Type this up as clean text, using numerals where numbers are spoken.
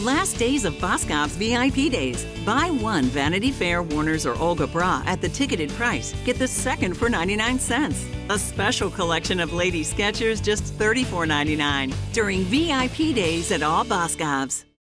Last days of Boscov's VIP days. Buy one Vanity Fair, Warner's, or Olga bra at the ticketed price. Get the second for 99 cents. A special collection of lady Skechers, just $34.99. During VIP days at all Boscov's.